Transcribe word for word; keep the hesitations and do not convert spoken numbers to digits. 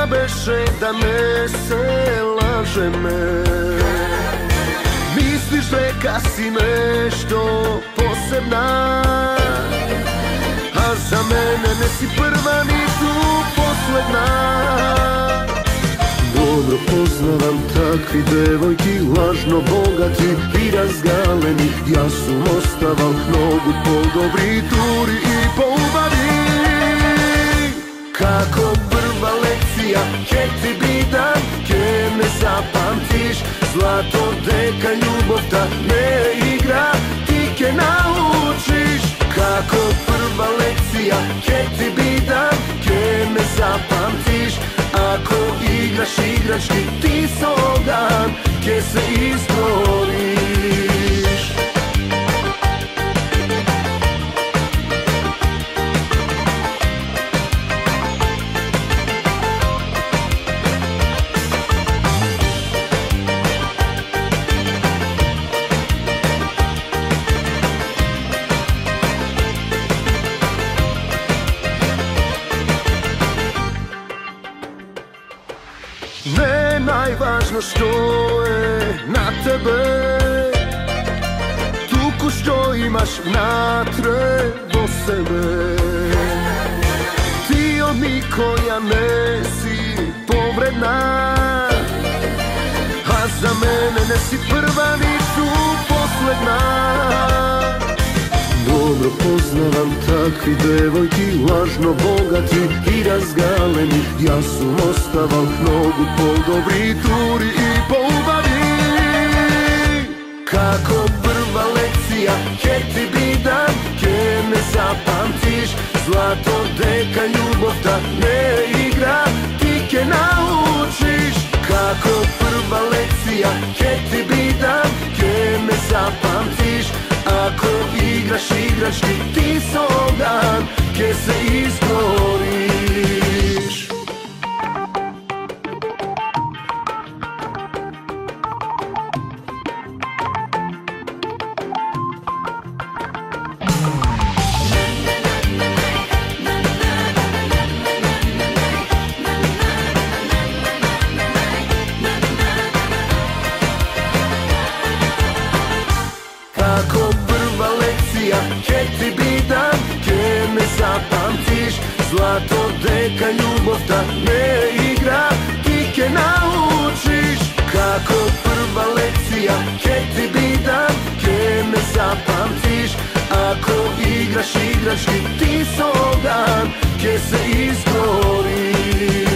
beše da ne se laže me. Misliš reka si nešto posebna, a za mene ne si prva ni tu posledna. Dobro poznavam takvi devojki, lažno bogati i razgaleni. Ja sam ostaval nogu po dobri turi i po ubavi. Kako prva lekcija, ke ti bi dan, ke ne zapamtiš. Zlato deka ljubav ta ne igra, ti ke naučiš. Kako prva lekcija, ke ti bi dan, ke ne zapamtiš. Ako igraš igrački ti soldan, ke se izgoriš. Ne najvažno što je na tebe, tuku što imaš natre do sebe. Ti od mi koja ne si povredna, a za mene ne si prva ni tu posledna. Dobro poznavam takvi devojki, lažno bogati i razgaleni. Ja sam ostaval nogu po dobri turi i po ubavi. Kako prva lekcija, ke ti bi dan, ke ne zapamtiš. Zlato deka ljubav ta ne igra, ti ke naučiš. Kako prva lekcija, ke ti bi dan, ke ne zapamtiš. Ako igraš igrački ti soldan, ke se izgoriš. Kako prva lekcija, ke ti bi dan, ke ne zapamtiš. Zlato deka ljubav ta ne igra, ti ke naučiš. Kako prva lekcija, ke ti bi dan, ke ne zapamtiš. Ako igraš igrački ti soldan, ke se izgoriš.